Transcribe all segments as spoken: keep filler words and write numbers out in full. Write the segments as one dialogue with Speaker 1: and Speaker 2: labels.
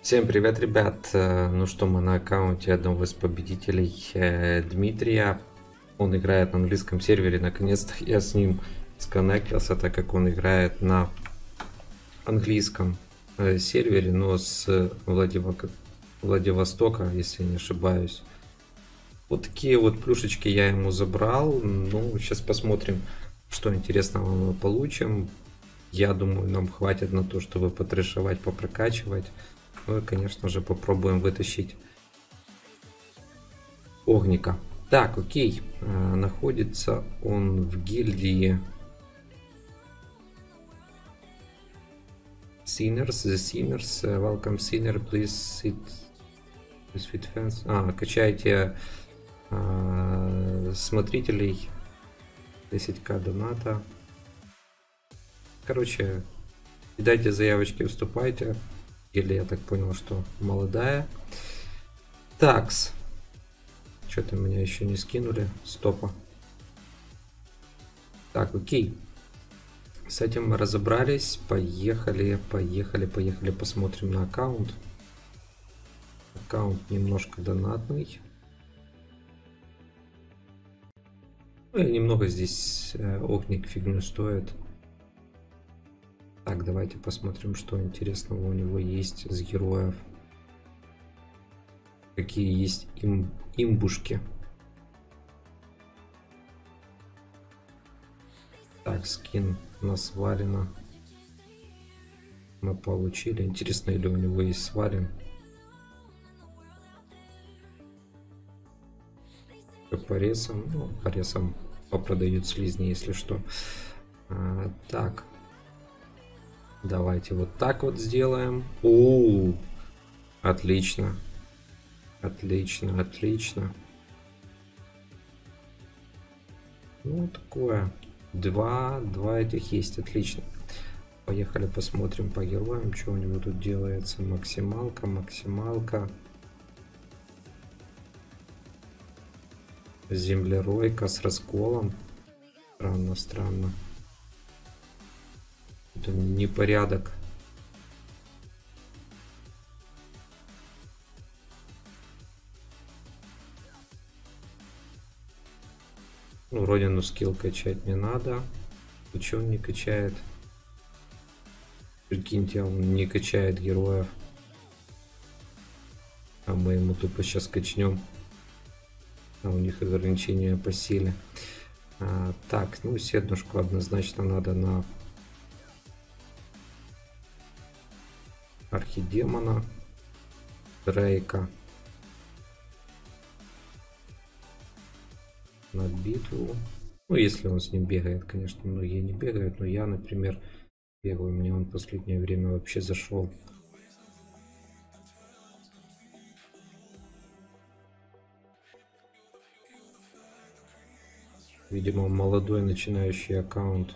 Speaker 1: Всем привет, ребят! Ну что, мы на аккаунте одного из победителей, Дмитрия. Он играет на английском сервере. Наконец-то я с ним сконнектился, так как он играет на английском сервере, но с Владивок... Владивостока, если не ошибаюсь. Вот такие вот плюшечки я ему забрал. Ну, сейчас посмотрим, что интересного мы получим. Я думаю, нам хватит на то, чтобы потрешивать, попрокачивать. Ну и, конечно же, попробуем вытащить огника. Так, окей. А, находится он в гильдии Sinners. The Sinners. Welcome, Sinner. Please sit. Please fit fans. А, качайте а, смотрителей. десять тысяч доната. Короче, кидайте заявочки, вступайте. Или я так понял, что молодая. Такс. Что-то меня еще не скинули. Стопа. Так, окей. С этим мы разобрались. Поехали, поехали, поехали. Посмотрим на аккаунт. Аккаунт немножко донатный. Ну и немного здесь э, огник фигню стоит. Так, давайте посмотрим, что интересного у него есть из героев. Какие есть им, имбушки. Так, скин на сварено. Мы получили. Интересно, или у него есть сварен. По ресам. Ну, по ресам попродают слизни, если что. А, так. Давайте вот так вот сделаем. У, отлично. Отлично, отлично. Ну, такое. Два, два этих есть, отлично. Поехали посмотрим по героям, что у него тут делается. Максималка, максималка. Землеройка с расколом. Странно, странно. Это непорядок. Ну, родину скилл качать не надо. Почему он не качает? Прикиньте, он не качает героев. А мы ему тупо сейчас качнем. А у них ограничения по силе. А, так, ну седнушку однозначно надо на архидемона, Дрейка, на битву. Ну, если он с ним бегает, конечно, многие не бегают, но я, например, бегаю. Мне он в последнее время вообще зашел. Видимо, молодой начинающий аккаунт.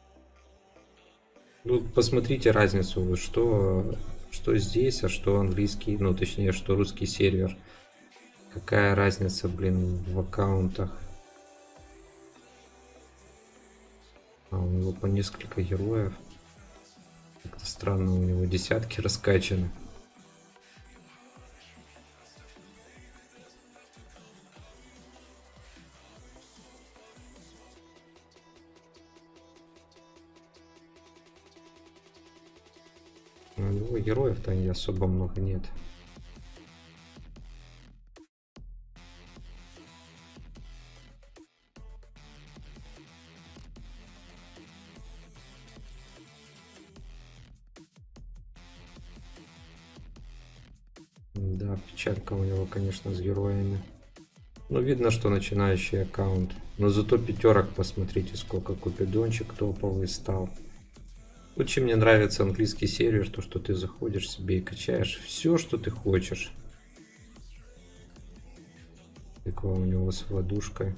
Speaker 1: Ну, посмотрите разницу, что, что здесь, а что английский, ну, точнее, что русский сервер. Какая разница, блин, в аккаунтах. А у него по несколько героев. Как-то странно, у него десятки раскачаны. У него героев-то не особо много нет. Да, печалька у него, конечно, с героями. Ну, видно, что начинающий аккаунт. Но зато пятерок, посмотрите, сколько. Купидончик топовый стал. Очень мне нравится английский сервер, то, что ты заходишь себе и качаешь все, что ты хочешь. Такого у него с владушкой.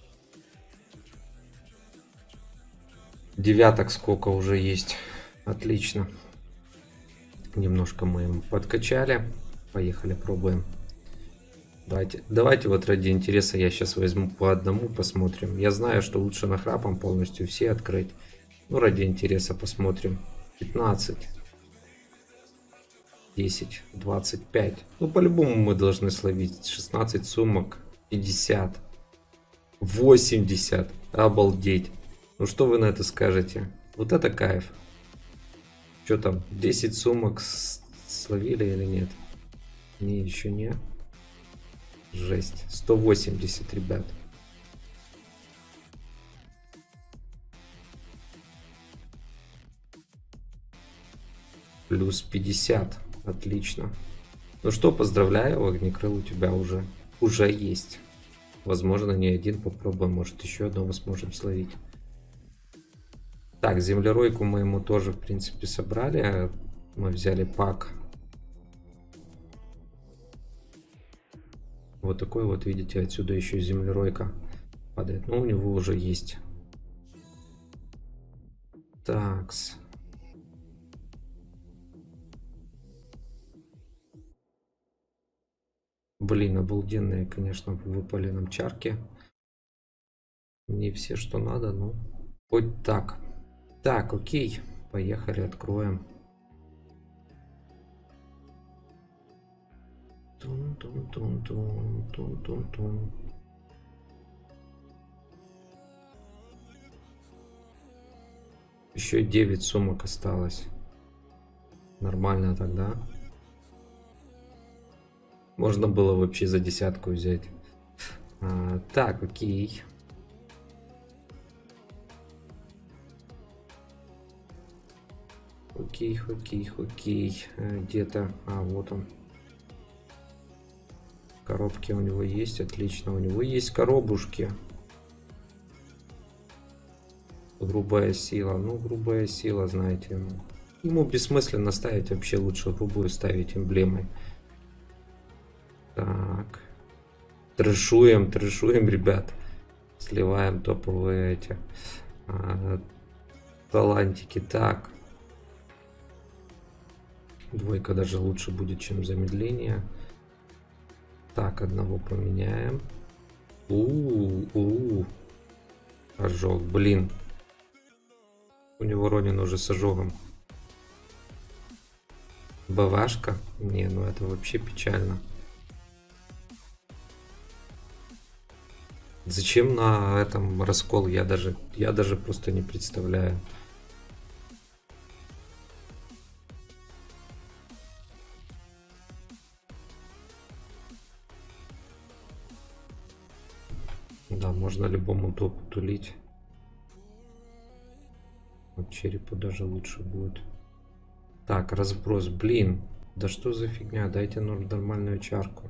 Speaker 1: Девяток сколько уже есть. Отлично. Немножко мы ему подкачали. Поехали, пробуем. Давайте, давайте вот ради интереса я сейчас возьму по одному, посмотрим. Я знаю, что лучше нахрапом полностью все открыть. Ну, ради интереса посмотрим. пятнадцать. десять, двадцать пять. Ну, по-любому мы должны словить. шестнадцать сумок, пятьдесят, восемьдесят. Обалдеть. Ну, что вы на это скажете? Вот это кайф. Что там, десять сумок словили или нет? Не, еще не. Жесть. сто восемьдесят, ребят. Плюс пятьдесят. Отлично. Ну что, поздравляю, огнекрыл у тебя уже, уже есть. Возможно, не один попробуем, может еще одного сможем словить. Так, землеройку мы ему тоже, в принципе, собрали. Мы взяли пак. Вот такой вот, видите, отсюда еще землеройка падает. Ну, у него уже есть. Такс. Блин, обалденные, конечно, выпали нам чарки. Не все, что надо, но хоть так. Так, окей. Поехали, откроем. Тун-тун-тун-тун-тун-тун-тун. Еще девять сумок осталось. Нормально тогда. Можно было вообще за десятку взять. А, так, окей. Окей, окей, окей. Где-то... А, вот он. Коробки у него есть. Отлично. У него есть коробушки. Грубая сила. Ну, грубая сила, знаете. Ему, ему бессмысленно ставить. Вообще лучше грубую ставить эмблемой. Так. Трэшуем, трэшуем, ребят. Сливаем топовые эти а, талантики. Так. Двойка даже лучше будет, чем замедление. Так, одного поменяем. У-у-у. Ожог, блин. У него Ронин уже с ожогом. БВшка? Не, ну это вообще печально. Зачем на этом раскол? Я даже, я даже просто не представляю. Да, можно любому топу тулить. Вот черепу даже лучше будет. Так, разброс. Блин, да что за фигня? Дайте нормальную чарку.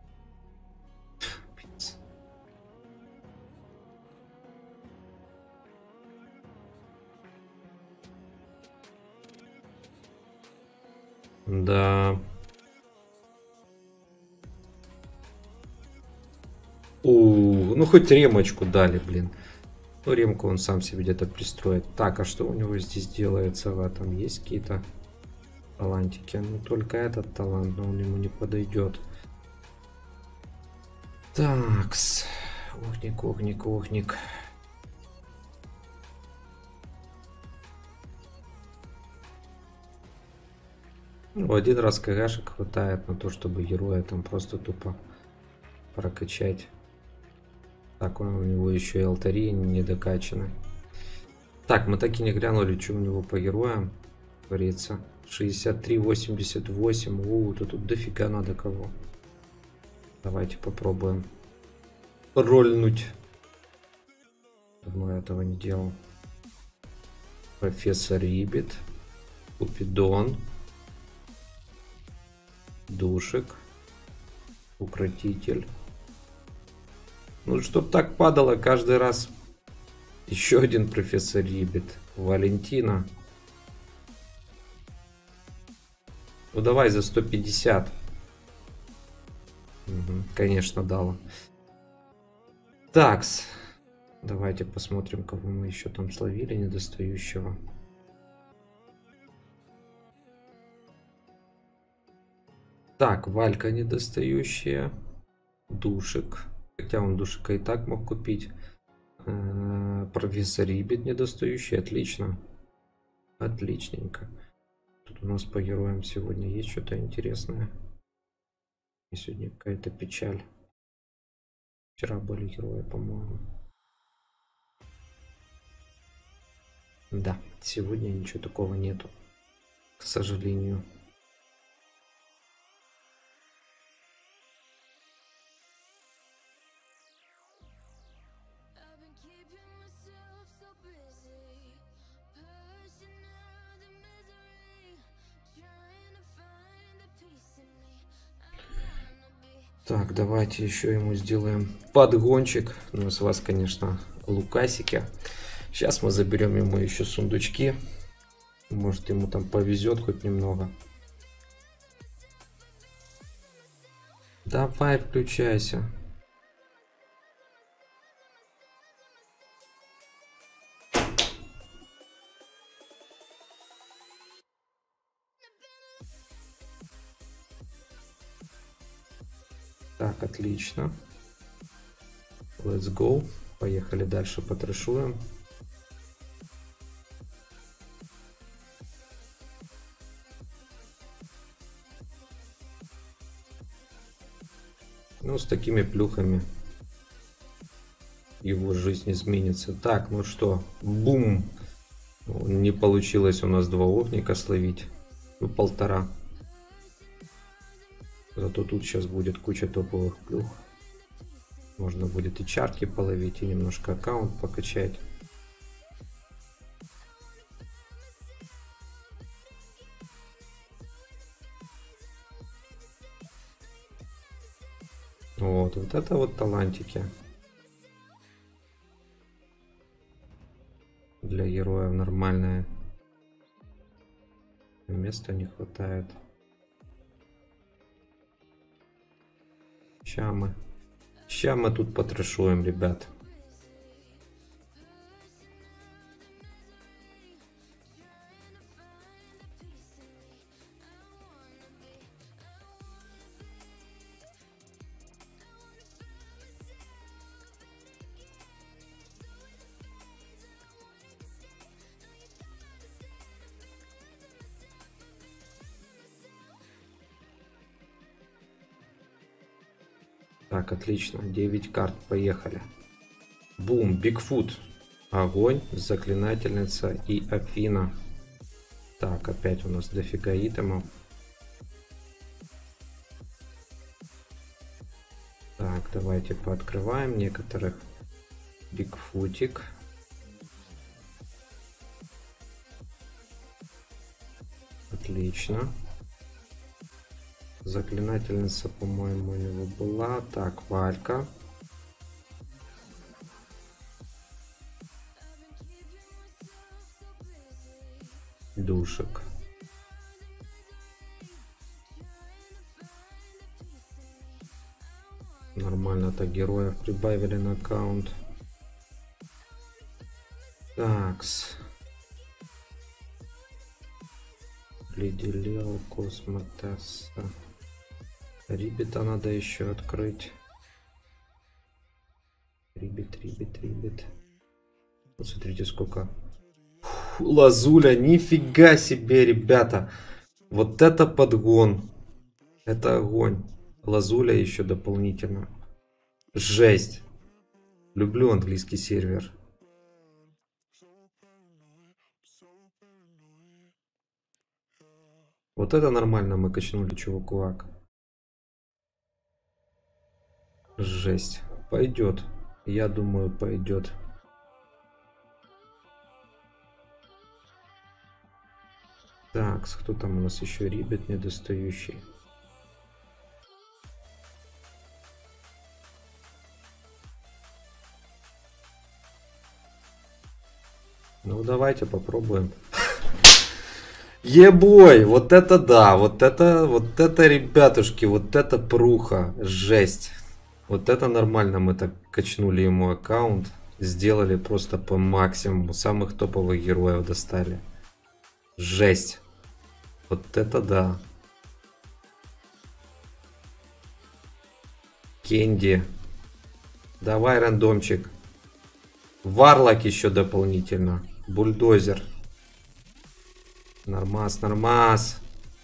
Speaker 1: Да. У, ну хоть ремочку дали, блин. Ну ремку он сам себе где-то пристроит. Так, а что у него здесь делается в этом? Есть какие-то талантики? Ну только этот талант, но он ему не подойдет. Такс. Огник, огник, огник. Ну, один раз КГшек хватает на то, чтобы героя там просто тупо прокачать. Так, он, у него еще и алтари не докачаны. Так, мы так и не глянули, что у него по героям творится. шестьдесят три, восемьдесят восемь. У, тут, тут дофига надо кого. Давайте попробуем рольнуть. Давно я этого не делал. Профессор Риббит. Купидон. Душек. Укротитель. Ну, чтоб так падало каждый раз. Еще один профессор Риббит. Валентина. Ну, давай за сто пятьдесят. Угу, конечно, дало. Такс. Давайте посмотрим, кого мы еще там словили недостающего. Так, Валька недостающая. Душек. Хотя он Душика и так мог купить. Профессор Риббит недостающий. Отлично. Отличненько. Тут у нас по героям сегодня есть что-то интересное? И сегодня какая-то печаль. Вчера были герои, по-моему. Да, сегодня ничего такого нету, к сожалению. Так, давайте еще ему сделаем подгончик. Ну, с вас, конечно, лукасики. Сейчас мы заберем ему еще сундучки. Может, ему там повезет хоть немного. Давай, включайся. Так, отлично. Let's go. Поехали дальше, потрэшуем. Ну, с такими плюхами его жизнь изменится. Так, ну что, бум. Не получилось у нас два огника словить. Ну, полтора. Зато тут сейчас будет куча топовых плюх. Можно будет и чарки половить, и немножко аккаунт покачать. Вот, вот это вот талантики. Для героев нормальное. Места не хватает. Ща мы, ща мы тут потрэшуем, ребят. Так, отлично. девять карт. Поехали. Бум. Бигфут. Огонь. Заклинательница и Афина. Так, опять у нас дофига итемов. Так, давайте пооткрываем некоторых. Бигфутик. Отлично. Заклинательница, по-моему, у него была. Так, Валька. Душек. Нормально так героев прибавили на аккаунт. Такс. Леди Лео, Космотесса. Рибита надо еще открыть. Рибит, рибит, рибит. Посмотрите, сколько. Фу, лазуля, нифига себе, ребята. Вот это подгон. Это огонь. Лазуля еще дополнительно. Жесть. Люблю английский сервер. Вот это нормально мы качнули, чувак. Жесть. Пойдет. Я думаю, пойдет. Так, кто там у нас еще? Рибет недостающий. Ну, давайте попробуем. Ебой, вот это да, вот это, вот это, ребятушки, вот это пруха, жесть. Вот это нормально, мы так качнули ему аккаунт, сделали просто по максимуму, самых топовых героев достали. Жесть. Вот это да. Кенди. Давай, рандомчик. Варлок еще дополнительно. Бульдозер. Нормас, нормас.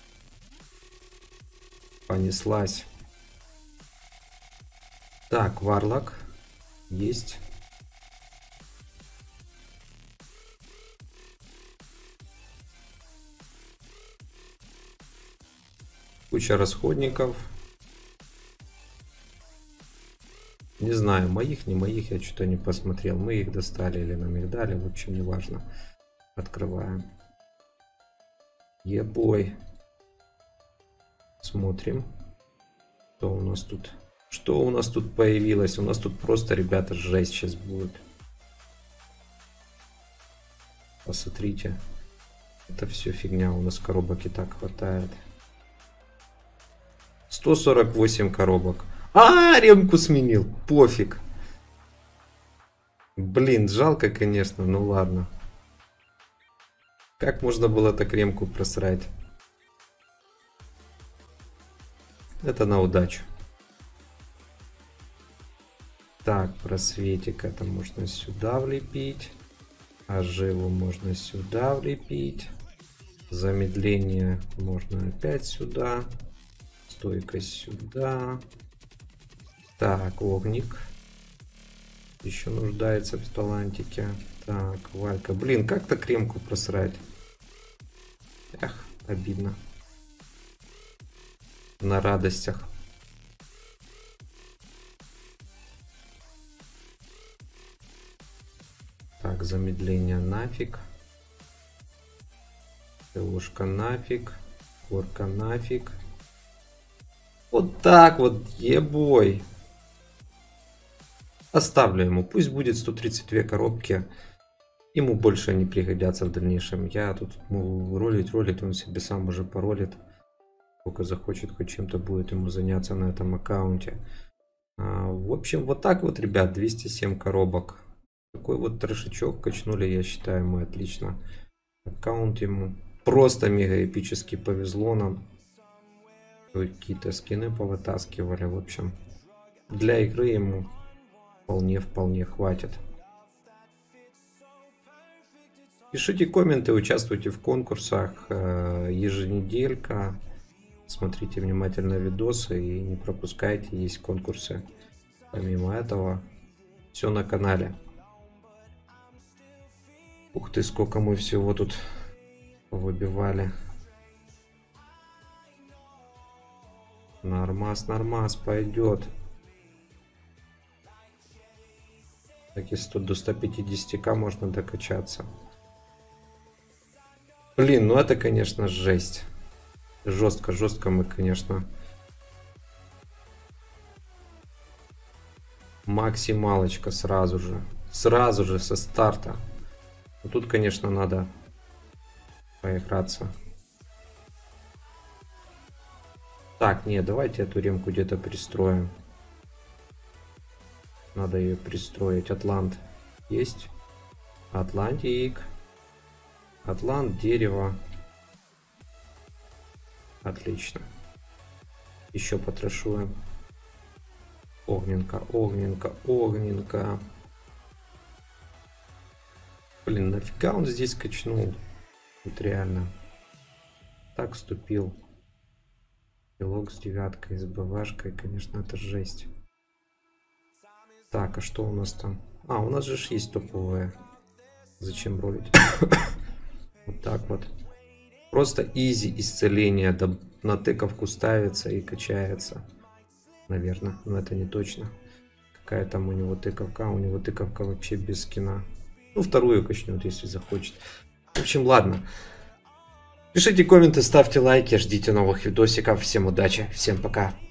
Speaker 1: Понеслась. Так, Варлок. Есть. Куча расходников. Не знаю, моих, не моих, я что-то не посмотрел. Мы их достали или нам их дали, в общем, не важно. Открываем. Ебой. Смотрим. Что у нас тут? Что у нас тут появилось? У нас тут просто, ребята, жесть сейчас будет. Посмотрите. Это все фигня. У нас коробок и так хватает. сто сорок восемь коробок. А, ремку сменил. Пофиг. Блин, жалко, конечно. Ну ладно. Как можно было так ремку просрать? Это на удачу. Так, просветик это можно сюда влепить. Оживу можно сюда влепить. Замедление можно опять сюда. Стойкость сюда. Так, огник. Еще нуждается в талантике. Так, Валька. Блин, как так ремку просрать? Эх, обидно. На радостях. Так, замедление нафиг. ТОшка нафиг. Горка нафиг. Вот так вот, ебой. Оставлю ему. Пусть будет сто тридцать две коробки. Ему больше не пригодятся в дальнейшем. Я тут могу ролить, ролить. Он себе сам уже поролит. Сколько захочет, хоть чем-то будет ему заняться на этом аккаунте. А, в общем, вот так вот, ребят. двести семь коробок. Такой вот трешечок качнули, я считаю, мы отлично. Аккаунт ему просто мега эпически повезло нам. Какие-то скины повытаскивали. В общем, для игры ему вполне-вполне хватит. Пишите комменты, участвуйте в конкурсах. Еженеделька. Смотрите внимательно видосы и не пропускайте, есть конкурсы. Помимо этого, все на канале. Ух ты, сколько мы всего тут выбивали. Нормас, нормас, пойдет. Так, если тут до ста пятидесяти ка можно докачаться. Блин, ну это, конечно, жесть. Жестко, жестко мы, конечно. Максималочка сразу же. Сразу же со старта. Но тут, конечно, надо поиграться. Так, нет, давайте эту ремку где-то пристроим. Надо ее пристроить. Атлант есть. Атлантик. Атлант, дерево. Отлично. Еще потрошуем. Огненка, огненка, огненка. Блин, нафига он здесь качнул? Вот реально. Так вступил. Пилок с девяткой, с БВшкой, конечно, это жесть. Так, а что у нас там? А, у нас же есть топовые. Зачем ролить? Вот так вот. Просто изи исцеление. Да, на тыковку ставится и качается. Наверное, но это не точно. Какая там у него тыковка? У него тыковка вообще без скина. Ну, вторую качнет, если захочет. В общем, ладно. Пишите комменты, ставьте лайки, ждите новых видосиков. Всем удачи, всем пока.